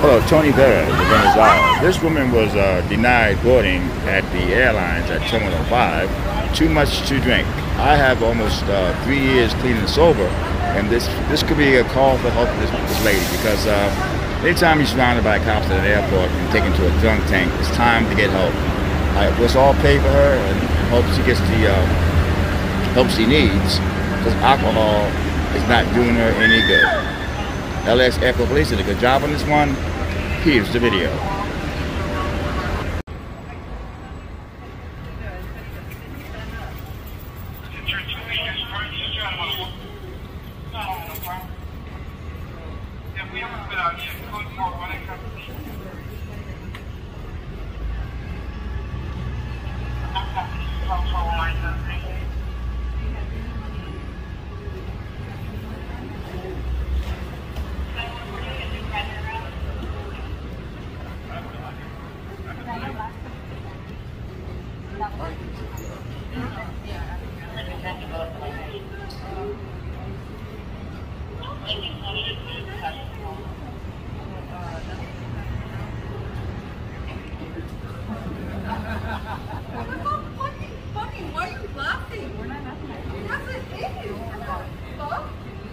follow Tony Vera in Venezuela. This woman was denied boarding at the airlines at Terminal 5. Too much to drink. I have almost 3 years clean and sober, and this could be a call for help for this lady, because anytime you're surrounded by cops at an airport and taken to a drunk tank, it's time to get help. Let's all pay for her and hope she gets the help she needs, because alcohol is not doing her any good. LAX Airport Police did a good job on this one. Here's the video. Why are you laughing? We're not laughing. Yes, it is. Fuck.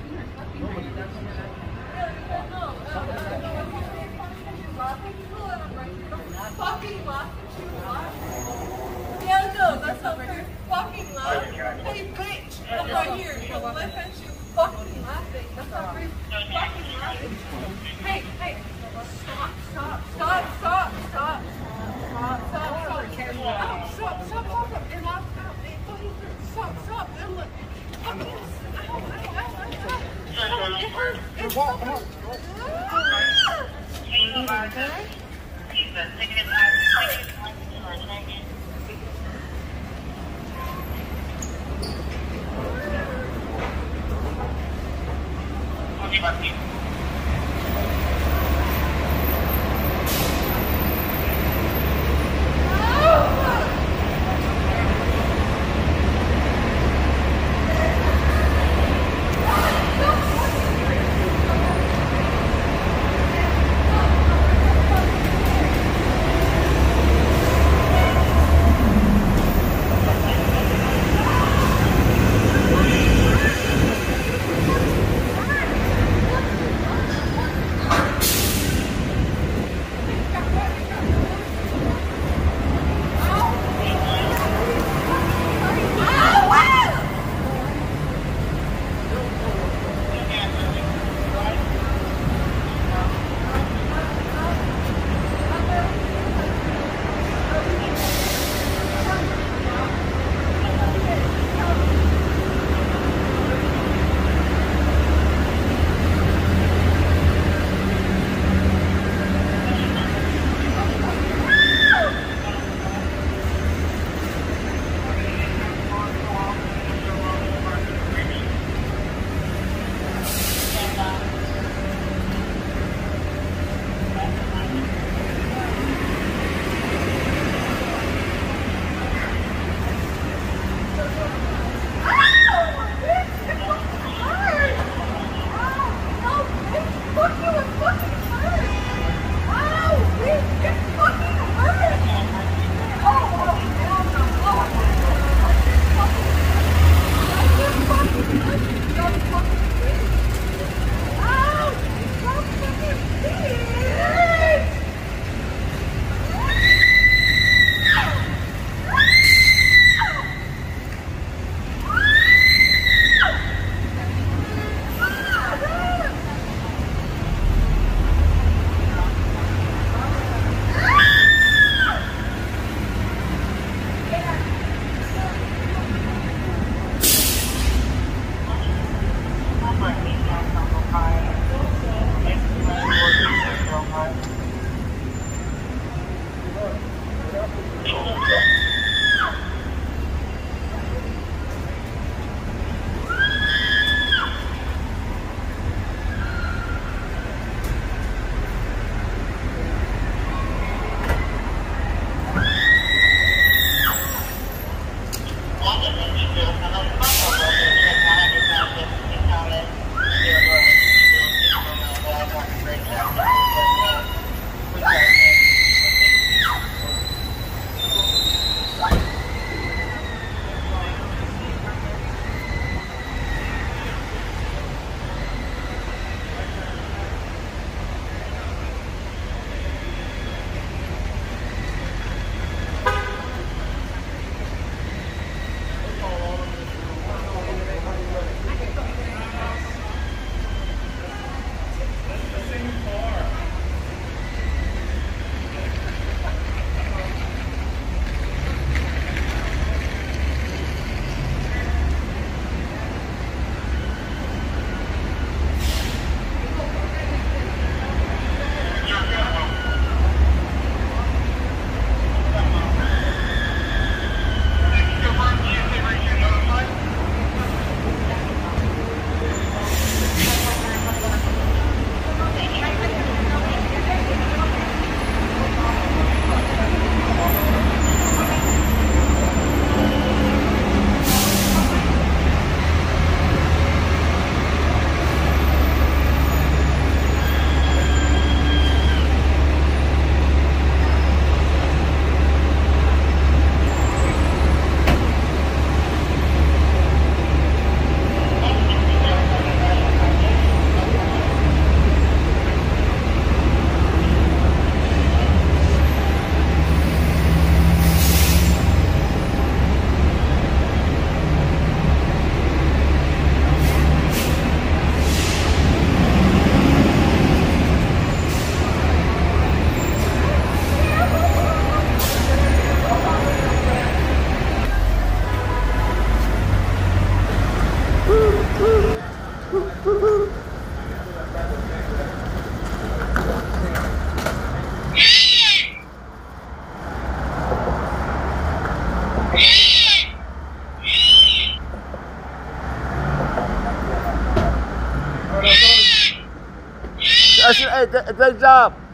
Fucking laughing too much. Yeah, no, that's not very fucking laughing. Hey, bitch, I'm right here. You're laughing. You fucking laughing. That's not very fucking laughing. Hey, hey, stop, stop, stop, stop, stop, stop, stop, stop. Stop, stop, stop. You're not. Stop, stop. And look. Hey, great job.